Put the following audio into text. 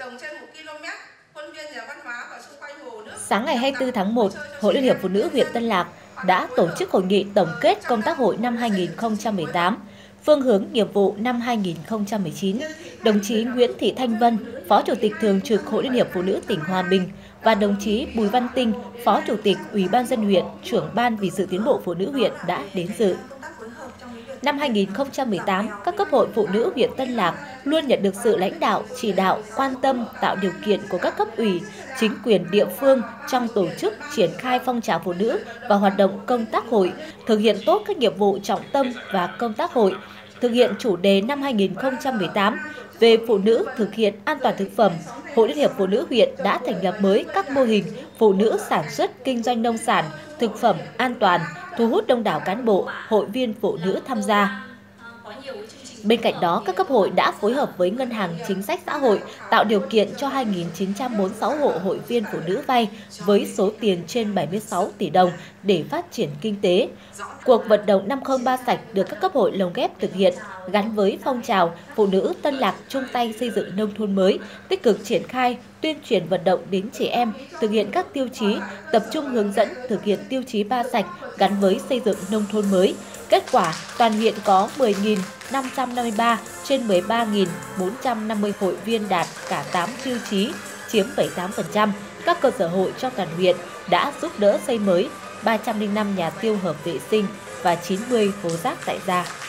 trồng trên 1 km khuôn viên nhà văn hóa và xung quanh hồ nước. Sáng ngày 24 tháng 1, Hội Liên hiệp Phụ nữ huyện Tân Lạc đã tổ chức hội nghị tổng kết công tác hội năm 2018, phương hướng nhiệm vụ năm 2019. Đồng chí Nguyễn Thị Thanh Vân, Phó Chủ tịch Thường trực Hội Liên hiệp Phụ nữ tỉnh Hòa Bình và đồng chí Bùi Văn Tinh, Phó Chủ tịch Ủy ban nhân dân huyện, trưởng ban vì sự tiến bộ phụ nữ huyện đã đến dự. Năm 2018, các cấp hội phụ nữ huyện Tân Lạc luôn nhận được sự lãnh đạo, chỉ đạo, quan tâm, tạo điều kiện của các cấp ủy, chính quyền địa phương trong tổ chức triển khai phong trào phụ nữ và hoạt động công tác hội, thực hiện tốt các nhiệm vụ trọng tâm và công tác hội, thực hiện chủ đề năm 2018 về phụ nữ thực hiện an toàn thực phẩm. Hội Liên hiệp Phụ nữ huyện đã thành lập mới các mô hình phụ nữ sản xuất kinh doanh nông sản, thực phẩm an toàn, thu hút đông đảo cán bộ, hội viên phụ nữ tham gia. Bên cạnh đó, các cấp hội đã phối hợp với Ngân hàng Chính sách Xã hội tạo điều kiện cho 2.946 hộ hội viên phụ nữ vay với số tiền trên 76 tỷ đồng để phát triển kinh tế. Cuộc vận động 503 sạch được các cấp hội lồng ghép thực hiện gắn với phong trào phụ nữ Tân Lạc chung tay xây dựng nông thôn mới, tích cực triển khai, tuyên truyền vận động đến chị em, thực hiện các tiêu chí, tập trung hướng dẫn thực hiện tiêu chí 3 sạch gắn với xây dựng nông thôn mới. Kết quả, toàn huyện có 10.553 trên 13.450 hội viên đạt cả 8 tiêu chí, chiếm 78%. Các cơ sở hội trong toàn huyện đã giúp đỡ xây mới 305 nhà tiêu hợp vệ sinh và 90 hố rác tại gia.